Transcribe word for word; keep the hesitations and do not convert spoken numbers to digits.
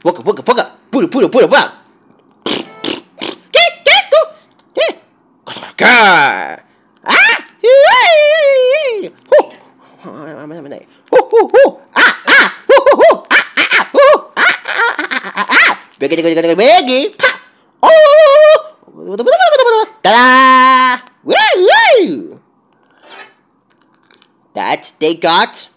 Wooka wooka wooka. Buddha Buddha Buddha Buddha. Ah! Biggie, biggie, biggie, pop! Oh! Ta-da! Woo! That they got